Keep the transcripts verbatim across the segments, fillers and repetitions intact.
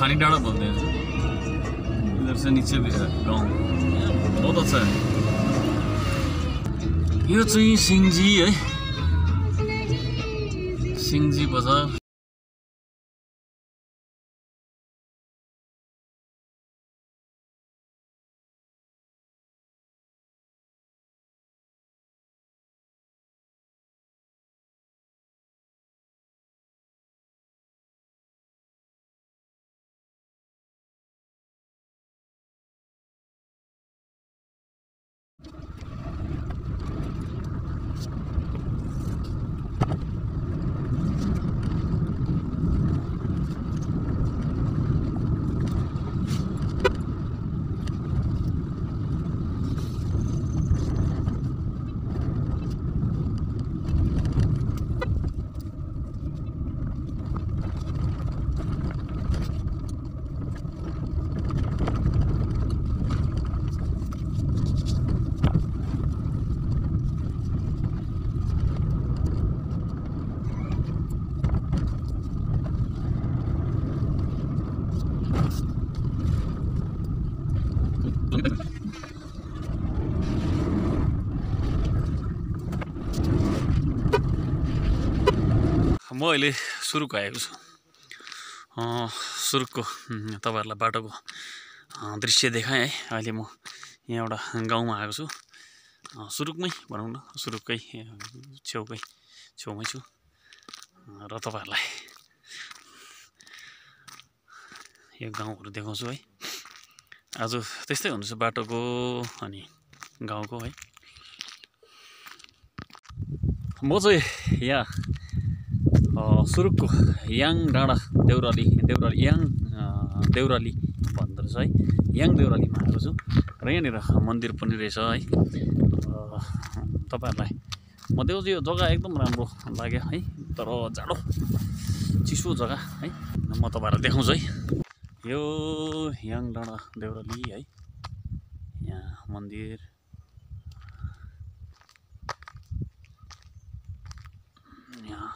खानी डाँडा बोलते हैं, इधर से नीचे भी है गाँव, बहुत अच्छा है। यो चाहिँ सिंजी है, सिंजी बजार। म अहिले सुरुक आएको छु। सुरुकको तपाईहरुलाई बाटोको दृश्य देखाएँ है। अहिले म यहाँ एउटा गाउँमा आएको छु, सुरुकमै भनौँ न, सुरुककै छेउकै छेउमै छु र तपाईहरुलाई यो गाउँहरु देखाउँछु है। आज त्यस्तै हुन्छ बाटोको अनि गाउँको है। म चाहिँ यहाँ सुरुकको याङ डाँडा देउराली देउराली याङ देउराली भन्दो रहेछ है, याङ देउरालीमा आएको छु र यहाँनिर मन्दिर पनि रहेछ है। तपाईहरुलाई म देखाउँछु, यो जग्गा एकदम राम्रो लाग्यो है, तर जाडो चिसो जग्गा है। म तपाईहरुलाई देखाउँछु है। यो याङ डाँडा देउराली है, यहाँ मन्दिर, यहाँ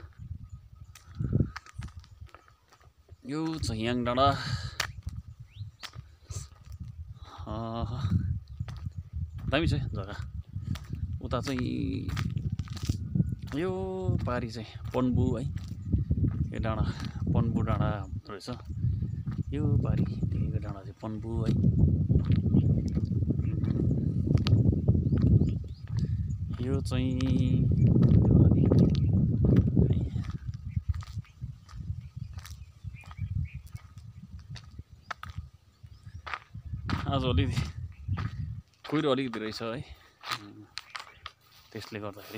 यो चाहिँ याङ डाँडा। दामी छ जग्गा। उता चाहिँ यो पारी चाहिँ पन्बु है, यो डाँडा पन्बु डाँडा रहेछ। यो पारी देखेको डाँडा चाहिँ पन्बु है। यो चाहिँ आज अलिकति कुहिरो अलिकति रहेछ है, त्यसले गर्दाखेरि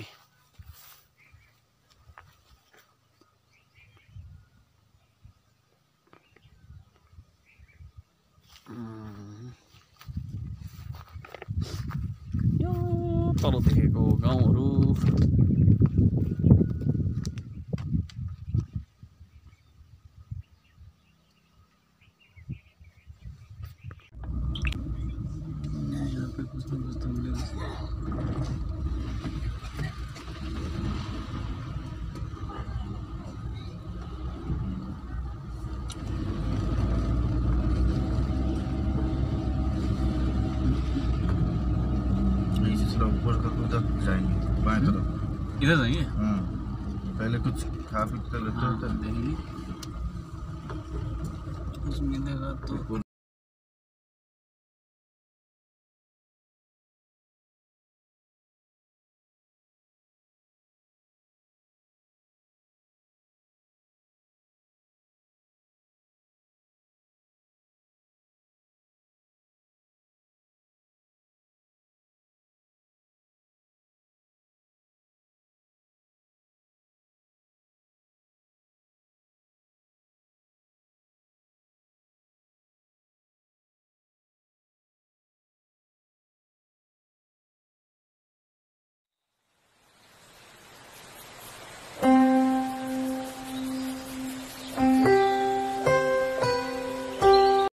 यो तल देखेको गाउँहरु ऊपर का उधर जाएंगे बाएं तरफ। इधर जाएंगे? हाँ, पहले कुछ खा पी कर लेते हैं, देखेंगे कुछ मिलेगा तो।